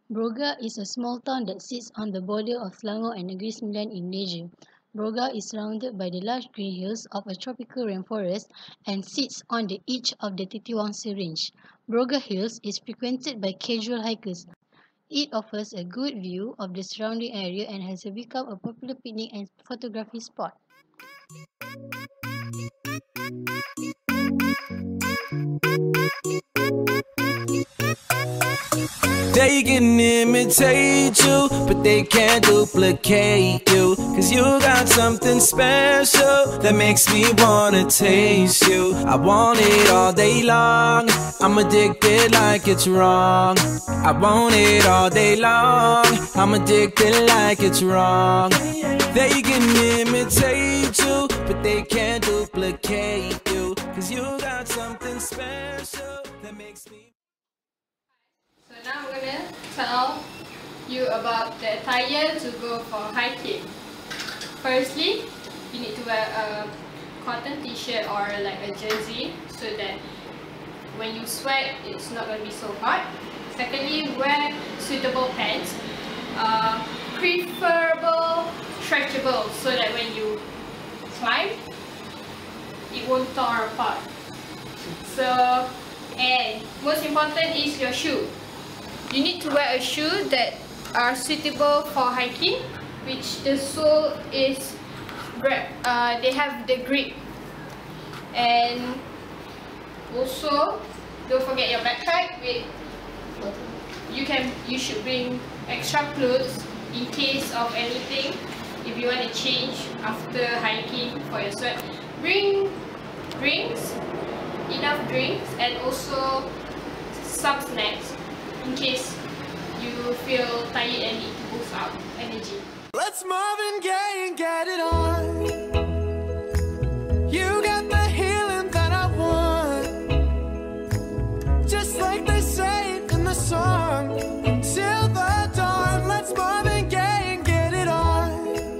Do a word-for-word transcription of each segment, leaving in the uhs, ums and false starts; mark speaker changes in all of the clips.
Speaker 1: Broga is a small town that sits on the border of Selangor and Negeri Sembilan in Malaysia. Broga is surrounded by the large green hills of a tropical rainforest and sits on the edge of the Titiwangsa Range. Broga Hills is frequented by casual hikers. It offers a good view of the surrounding area and has become a popular picnic and photography spot.
Speaker 2: They can imitate you, but they can't duplicate you. Cause you got something special that makes me wanna taste you. I want it all day long, I'm addicted like it's wrong. I want it all day long, I'm addicted like it's wrong. They can imitate you, but they can't duplicate you. Cause you got something special that makes me.
Speaker 3: So now I'm gonna tell you about the attire to go for hiking. Firstly, you need to wear a cotton t-shirt or like a jersey so that when you sweat, it's not gonna be so hot. Secondly, wear suitable pants, uh, preferable stretchable so that when you climb, it won't tear apart. So, and most important is your shoe. You need to wear a shoe that are suitable for hiking, which the sole is grip. Uh, they have the grip, and also don't forget your backpack. With you can you should bring extra clothes in case of anything. If you want to change after hiking for your sweat, bring drinks, enough drinks, and also some snacks in case you feel tired and need to boost up energy.
Speaker 2: Let's Marvin Gaye and get it on. You got the healing that I want, just like they say in the song. Till the dawn, let's Marvin Gaye and get it on.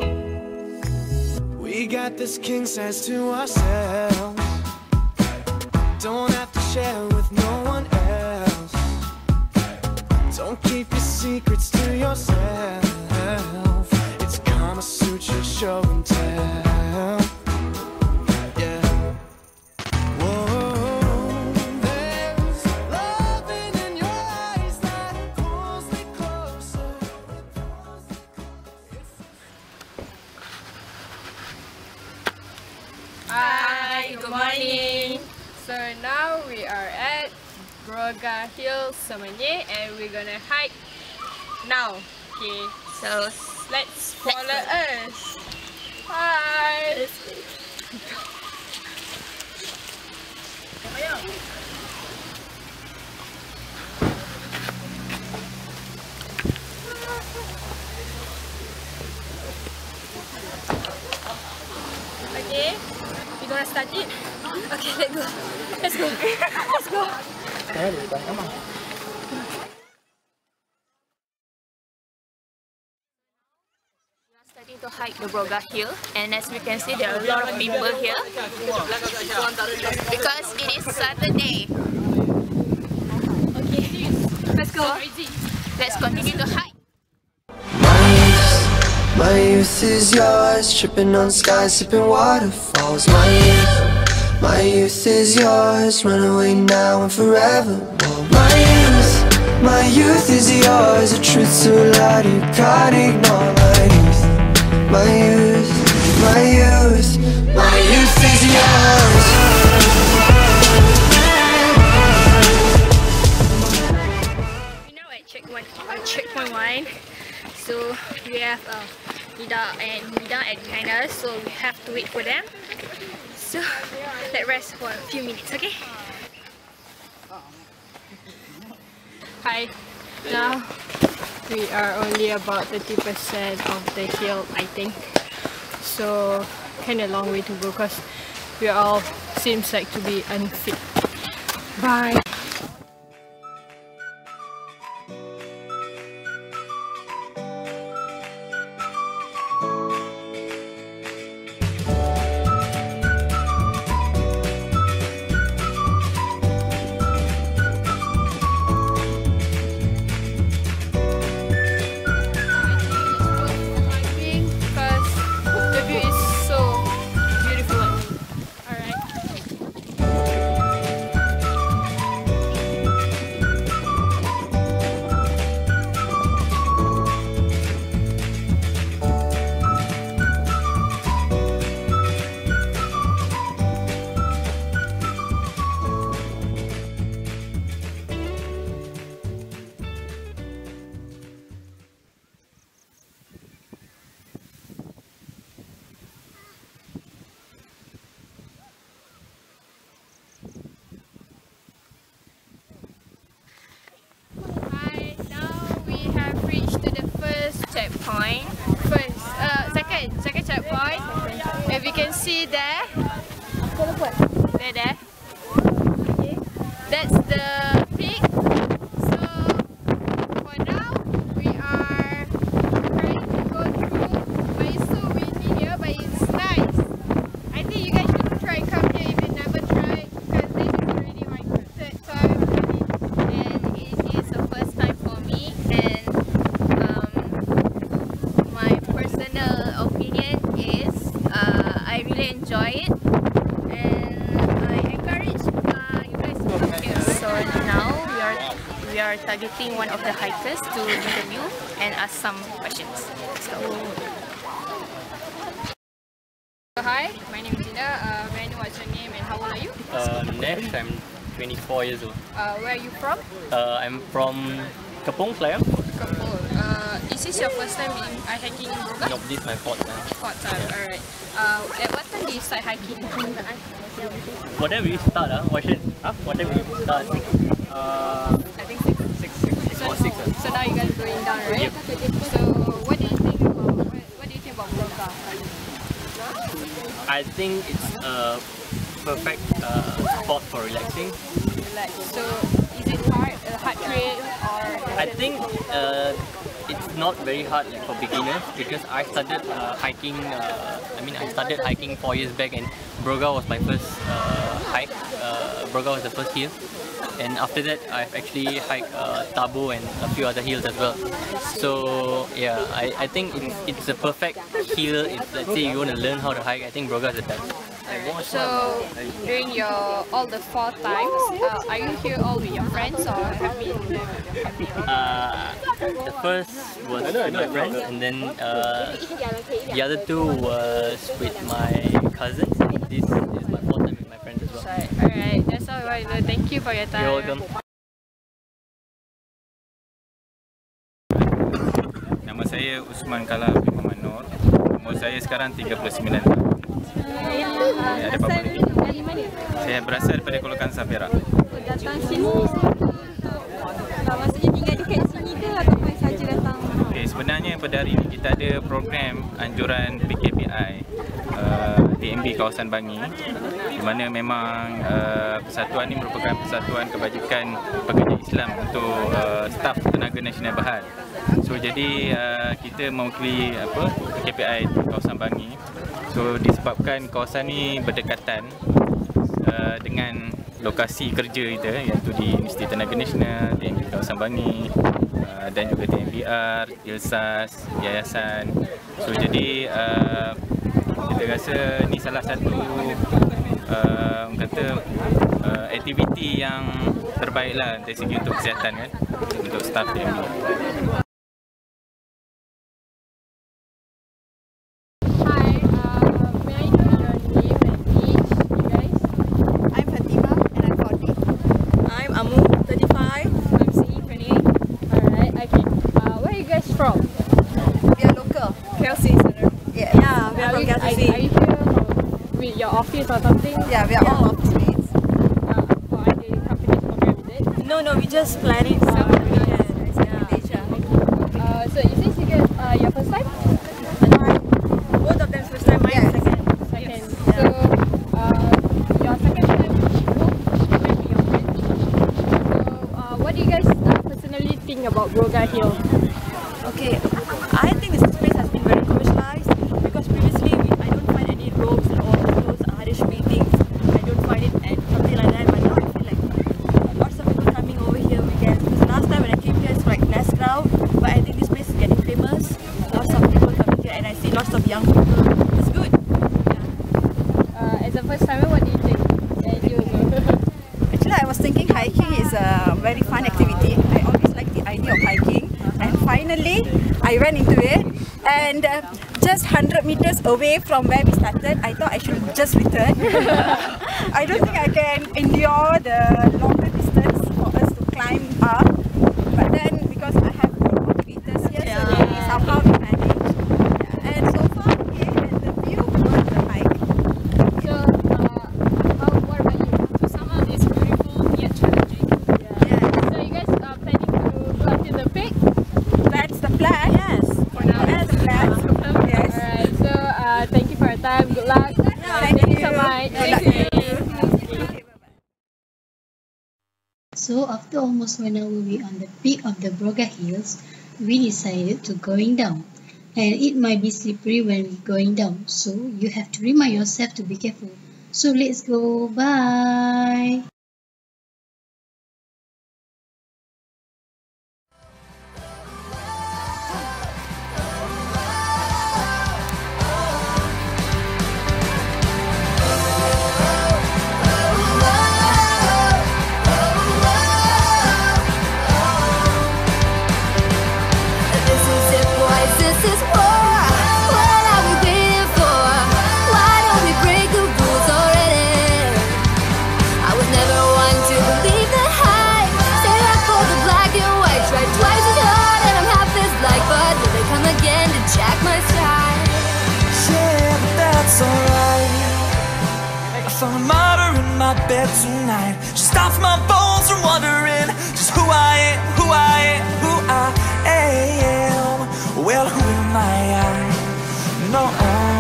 Speaker 2: We got this king size to ourselves, don't have to share with no one else. Don't keep your secrets to yourself. It's Kama Sutra show and tell. Yeah. Whoa, there's loving in your eyes that pulls me closer.
Speaker 3: Hi, good morning. So now we are at Broga Hill, Semenyih, and we're gonna hike now. Okay, so let's follow us. Hi. Okay, we gonna start it. Okay, let's go. Let's go. Let's go.
Speaker 4: Starting to hike the Broga Hill, and as we can see, there are a lot of people here because it is Saturday. Okay, let's go. Let's continue to hike.
Speaker 5: My youth is yours, tripping on skies, sipping waterfalls. My youth, my youth is yours, run away now and forever. My youth, my youth is yours, the truth so loud you can't ignore. My youth, my youth, my youth, my youth is yours.
Speaker 3: We now at checkpoint, uh, checkpoint one. So we have uh, Nida and Nida and behind us, so we have to wait for them. So let's rest for a few minutes, okay? Hi. Now we are only about thirty percent of the hill, I think. So kind of long way to go because we all seems like to be unfit. Bye.
Speaker 4: checkpoint. First, uh, second, second checkpoint. If you can see there, there, there. That's the peak. So for now, we are trying to go through. But it's so windy here, but it's nice. I think you guys should try come here if you never tried, because this is already my third time and it is the first time for me. And um, my personal opinion is uh, I really enjoy it, and I encourage uh, you guys to come here. So now we are we are targeting one of the hikers to interview and ask some questions. So.
Speaker 3: Hi, my name is Gina. Uh, may I know what's your name and how old are you?
Speaker 6: Uh, Nesh, I'm twenty-four years old.
Speaker 3: Uh, where are you from?
Speaker 6: Uh, I'm from Kepong, Kelayang.
Speaker 3: Kampung. Uh, is this your first time in uh, hiking in Brogah?
Speaker 6: Nope, this is my fourth time.
Speaker 3: Fourth time, alright. Uh, at what time did you start hiking?
Speaker 6: What time we start? Uh? What, should, huh? what time we start? Uh,
Speaker 3: I think six.
Speaker 6: six, six,
Speaker 3: So,
Speaker 6: or six. Uh.
Speaker 3: so now you guys are going down, right?
Speaker 6: Yep.
Speaker 3: So what do you think about what, what do you think about Brogah?
Speaker 6: I think it's a perfect uh, spot for relaxing.
Speaker 3: Like, so is it hard, a hard trail or?
Speaker 6: I think uh, it's not very hard like for beginners, because I started uh, hiking. Uh, I mean, I started hiking four years back, and Brogah was my first uh, hike. Uh, Brogah was the first hill, and after that, I've actually hiked uh, Tabo and a few other hills as well. So yeah, I, I think it's, it's a perfect hill. If let's say you want to learn how to hike, I think Brogah is the best.
Speaker 3: So during your all the four times, uh, are you here all with your friends or have you been with your family?
Speaker 6: Uh, the first was with my friends, and then uh, the other two was with my cousins. This is my fourth time with my friends as well.
Speaker 3: Alright, that's all right. Thank you for your time.
Speaker 6: You're welcome.
Speaker 7: Nama saya Usman Kala bin Muhammad Nur. Umur saya sekarang tiga puluh sembilan tahun. Ya, ada apa-apa lagi?
Speaker 3: Dari mana?
Speaker 7: Saya berasal daripada Kuala Kangsar, Perak.
Speaker 3: Datang sini untuk uh, maksudnya tinggal dekat sini ke ataupun saja datang?
Speaker 7: Okay, sebenarnya pada hari ini kita ada program anjuran P K P I uh, D M B Kawasan Bangi, di mana memang uh, persatuan ini merupakan persatuan kebajikan pekerja Islam untuk uh, staf tenaga nasional Bahad. So jadi uh, kita mewakili apa P K P I Kawasan Bangi. So disebabkan kawasan ini berdekatan uh, dengan lokasi kerja kita, iaitu di Universiti Tenaga Nasional, D M B Kawasan Bangi, uh, dan juga T M B R, Ilsas, Yayasan. So jadi uh, kita rasa ni salah satu uh, kata uh, aktiviti yang terbaiklah dari segi untuk kesihatan kan, untuk staf T M B.
Speaker 3: From?
Speaker 8: We are local.
Speaker 3: Kelsey.
Speaker 8: Yeah, yeah, we are from Kelsey.
Speaker 3: Are you here from, with your office or something?
Speaker 8: Yeah, we are
Speaker 3: yeah.
Speaker 8: all office mates.
Speaker 3: Uh, for the company's program, is it?
Speaker 8: No, no, we just plan it. So uh, yeah.
Speaker 3: Uh, so is this you guys, uh, your first time?
Speaker 8: Both of them first time. Mine
Speaker 3: yes.
Speaker 8: second.
Speaker 3: Second. Yeah. So uh, your second time with your friends. So uh, what do you guys uh, personally think about Brogah Hill?
Speaker 8: Okay, I think this place has been very commercialized because previously we, I don't find any ropes or those Irish meetings. I don't find it and something like that. But now I feel like lots of people coming over here weekends. Because last time when I came here, it's like less crowd. But I think this place is getting famous. Lots of people coming here, and I see lots of young people. It's good. Yeah.
Speaker 3: Uh, as a first timer, what do you think? And you
Speaker 8: Actually, I was thinking hiking is a very fun activity. I always like the idea of hiking. And finally, I ran into it, and uh, just one hundred meters away from where we started, I thought I should just return. I don't think I can endure the longer distance for us to climb up, but then because I have good motivators here, yeah. So we somehow we managed. Yeah. And so far, okay, and the view was the hike.
Speaker 3: So, uh, how, what about you? So somehow it's beautiful yet challenging. Yeah. Yeah. So you guys are planning to go up to the peak?
Speaker 8: That's the plan, yes.
Speaker 3: For now.
Speaker 1: So after almost one hour we on the peak of the Broga Hills, we decided to going down. And it might be slippery when we going down, so you have to remind yourself to be careful. So let's go, bye!
Speaker 2: I found a martyr in my bed tonight. She stops my bones from wondering just who I am, who I am, who I am. Well, who am I? I no,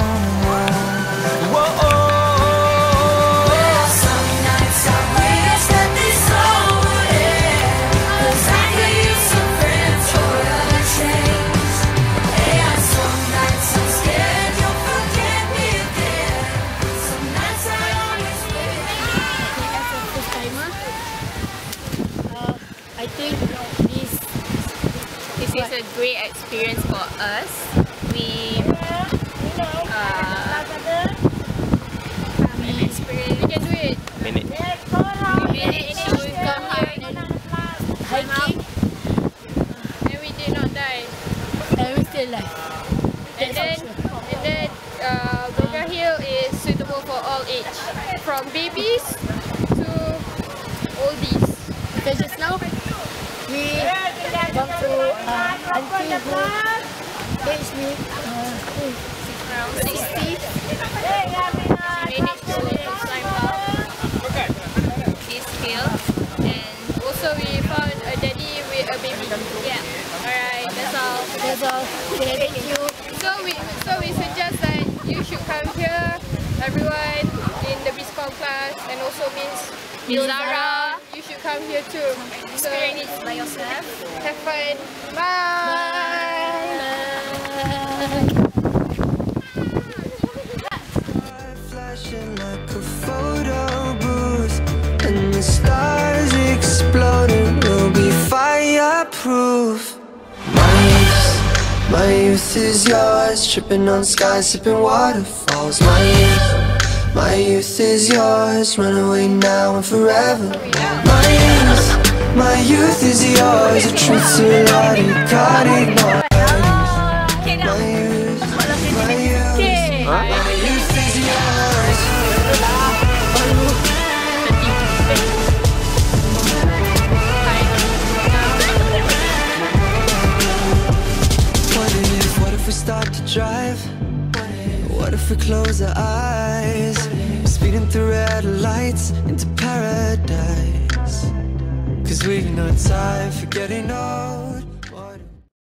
Speaker 2: whoa, whoa. Well, some nights I wish that this all would end, 'cause I could use some friends for a change. And some nights I'm scared you'll forget me again. Some nights I always wish.
Speaker 9: As a first timer, uh, I think this
Speaker 4: This is a great experience for us. We uh, we experienced. We can do it.
Speaker 7: Minute.
Speaker 4: We managed to come here and hiking, and we did not die.
Speaker 9: and we still alive.
Speaker 4: And then, and then, uh, Broga Hill is suitable for all age, from babies to oldies.
Speaker 9: Because just now, we come to uh, auntie who age me uh,
Speaker 4: Around sixty. She managed to climb up this hill, and also we found a daddy with a baby. Yeah. Alright, that's all.
Speaker 9: That's all. Okay, thank you.
Speaker 4: So we so we suggest that you should come here, everyone in the BizCom class, and also Miss Zara. You should come here too. So
Speaker 9: Experience it by yourself.
Speaker 4: have fun. Bye.
Speaker 5: Flashing like a photo booth, and the stars exploding will be fireproof. My youth, my youth is yours, tripping on skies, sipping waterfalls. My youth, my youth is yours, run away now and forever. My youth, my youth is yours, a truth so loud you can't ignore. My youth, my youth, my youth is yours. What if, what if we start to drive? What if we close our eyes? Speeding through red lights into paradise. 'Cause we know time for getting old.